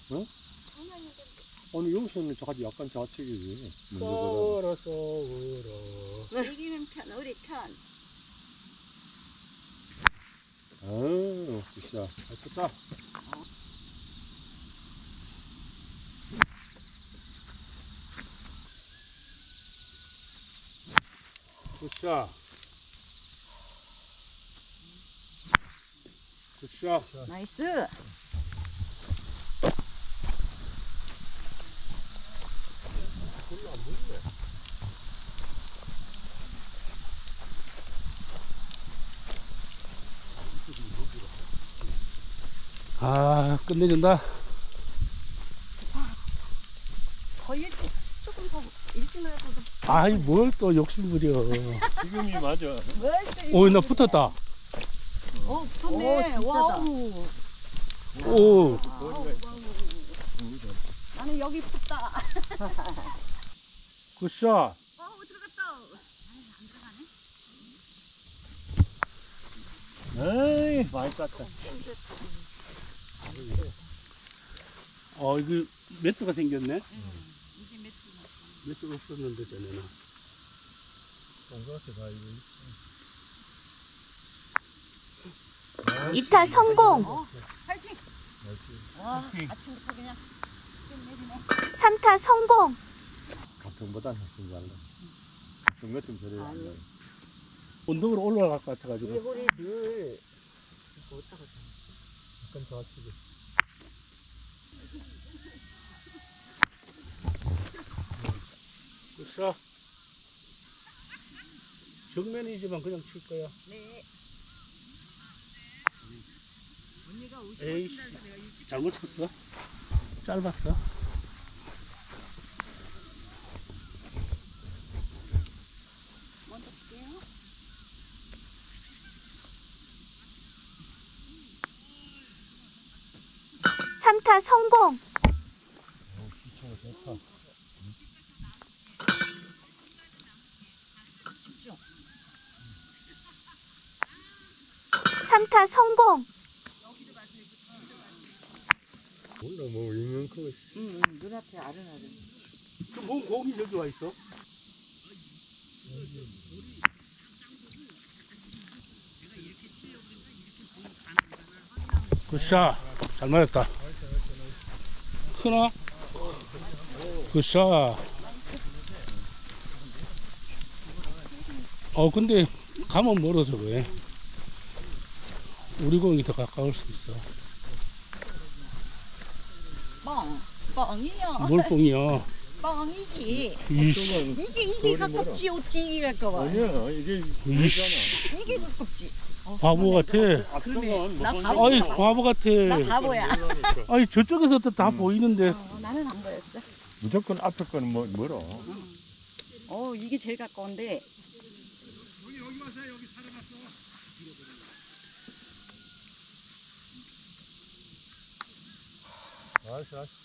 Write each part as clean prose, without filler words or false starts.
어? 아니 여기서는 약간 좌측이지. 싸워라 싸워라. 여기는 편, 우리 편. 아유, 굿샷. 잘 쳤다. 굿샷. 굿샷. 나이스. 별로 안 보이네. 아, 끝내준다. 더 일찍, 조금 더 일찍 나고도. 아이, 뭘 또 욕심부려. 지금이 맞아. 오, 나 붙었다. 좋네. 와우. 오, 나는 여기 붙다. 굿샷. 와우, 들어갔다. 안 들어가네? 에이, 많이 쌌다. 이거 매트가 생겼네. 이게 몇 매트가 없었는데, 전에는. 동그랗게 다 이거 있어. 2타 성공. 파이팅! 와, 아침부터 그냥 끝내주네. 3타 성공. 가평보다는 훨씬 잘 나. 가평 몇점 저리 안 나. 언덕으로 올라갈 것 같아가지고. 우리 늘 약간 좌측에. 굿샷. 정면이지만 그냥 칠 거야. 네. 언니가 에이씨, 잘못 쳤어. 짧았어. 먼저 칠게요. 삼타 성공. 기초가 좋다. 집중. 3타 성공. 몰라, 뭐, 있는 거. 눈앞에 아른아른. 그럼 공이 여기 와 있어? 굿샷. 잘 맞았다. 크나? 굿샷. 근데 가면 멀어서 왜? 우리 공이 더 가까울 수 있어. 뻥이요. 뭘 뽕이야? 뻥이지. 이씨. 이게 가깝지. 어떻게 이게 가까워? 아니야, 이게 이씨. 이게 가깝지. 바보 같아. 그러네. 나 아이, 바보야. 바보 같아. 나 바보야. 아니, 저쪽에서도 다 보이는데. 나는 안 보였어. 무조건 앞에 거는 멀어. 이게 제일 가까운데. 알았어, 알았어.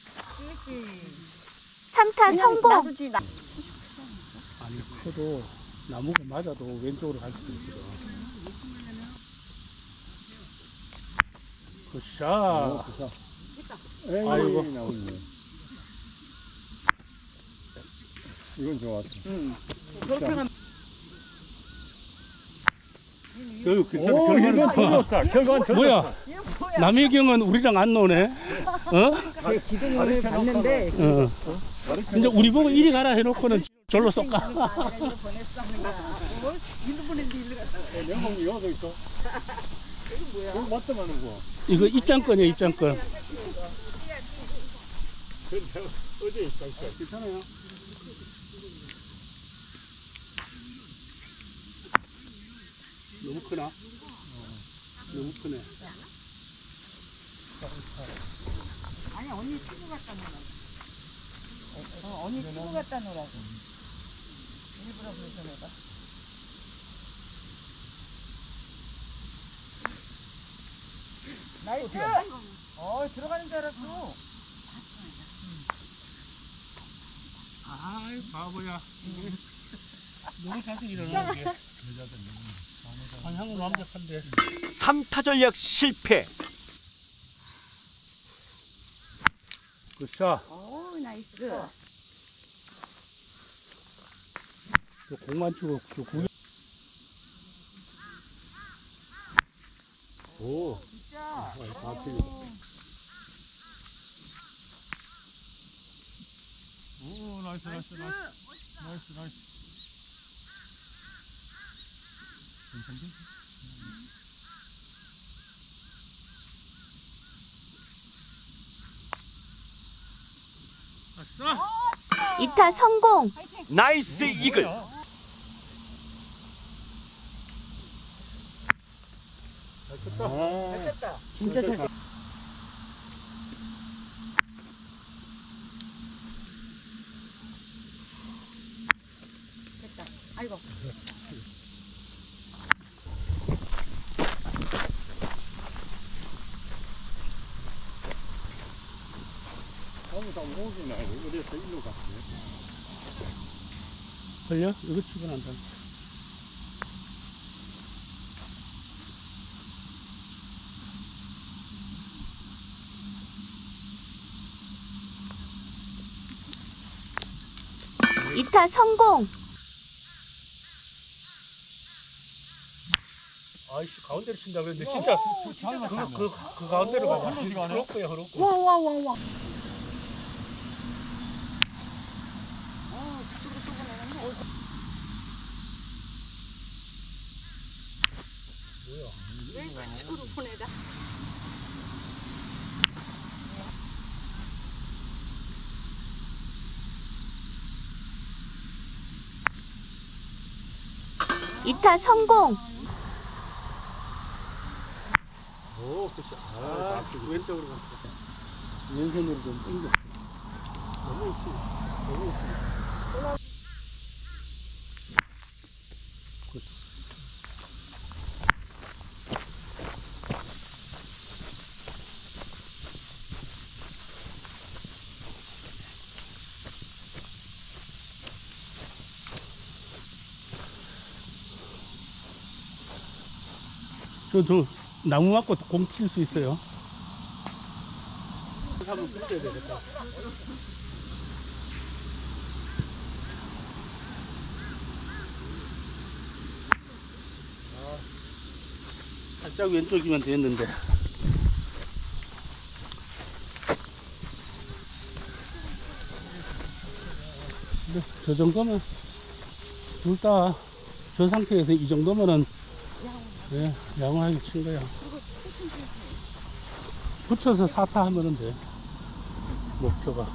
3타 성공. 놔두지. 아니, 커도 나무가 맞아도 왼쪽으로 갈 수도 있거든. 굿샷. 굿샷. 아이고. 나오네. 이건 좋았다. 그렇게 하면 결과는 결과는 틀렸다. 결과는 틀렸다. 뭐야? 남의 경은 우리랑 안 노네? 제 기둥을 봤는데 어. 이제 우리 보고 이리 가라 해놓고는 절로 쏙 가. 일로 보냈는데 일로 갔다. 명목이 여기 있어. 이거 뭐야? 여기 맞다 마는 거. 이거 입장권이야, 입장권. 어제 있어. 괜찮아요. 너무 크나? 너무 크네. 아니 언니 치고 갔다 놀라고. 언니 치고 갔다 놀라고. 일부러 그래서 내가. 나이스. 들어가는 줄 알았어. 아이, 바보야. 너무 자주 일어나는 게. 방향은 완벽한데. 3타 전략 실패. 굿샷. 오, 나이스. 저 공만 치고 저 구경. 오, 진짜. 좌측이다. 오, 나이스, 나이스, 나이스. 나이스, 나이스. 괜찮지? 아싸. 2타 성공. 나이스 이글. 아, 진짜 잘. 됐다. 아이고. 아무도 안 오긴 해. 어디서 일로 갔지? 걸려? 이거 치고 난다. 이타 성공. 아이씨 가운데로 친다 그랬는데 진짜 그 가운데로 가자. 흐르고야 흐르고. 와, 와, 와, 와. 그쪽으로 쏘고 뭐야? 왜 그쪽으로 보내다? 이타 성공. 오, 그치. 아, 좌측. 왼쪽으로 갔다. 왼손으로 좀 당겨. 너무 있지. 너무 있지. 저 나무 맞고 공 칠 수 있어요. 한번 붙여야 되겠다. 살짝 왼쪽이면 됐는데. 근데 저 정도면 둘 다 저 상태에서 이 정도면은 예, 양호하게 친 거야. 붙여서 4타 하면은 돼. 목표가.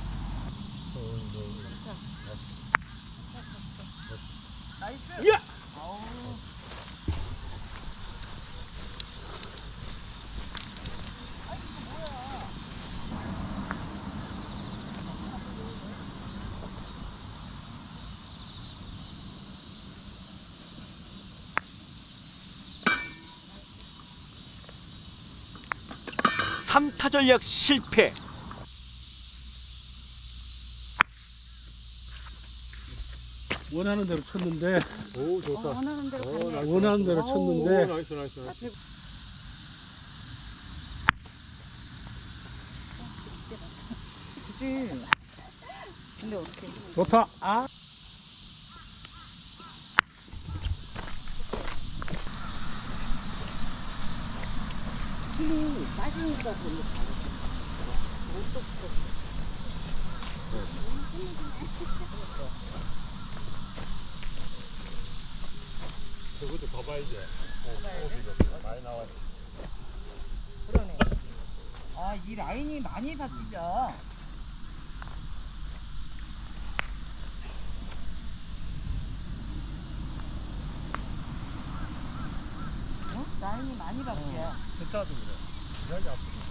나이스. 야! 삼타 전략 실패. 원하는 대로 쳤는데, 오, 좋다. 원하는 대로 오, 가네. 나이스. 원하는 대로 오, 쳤는데, 나이스, 나이스, 나이스. 그치. 근데 어떻게? 좋다. 아! 힘이 빠지니까 별로 잘했어. 저것도 더 봐야지. 많이 나와. 그러네. 아, 이 라인이 많이 바뀌죠. 어? 라인이 많이 바뀌어. 진짜도 그래. 기억이 안 나.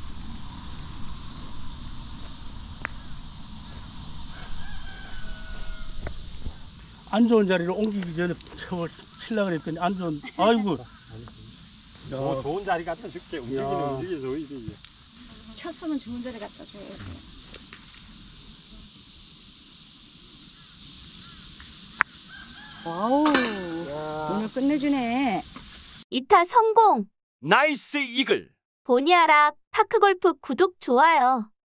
안 좋은 자리로 옮기기 전에 치려고 그랬더니 안 좋은, 아이고. 야, 오, 좋은 자리 갖다 줄게. 움직이는 야. 움직이죠, 이게. 쳤으면 좋은 자리 갖다 줘야지. 와우. 오늘 끝내주네. 2타 성공. 나이스 이글. 보니아라 파크골프 구독 좋아요.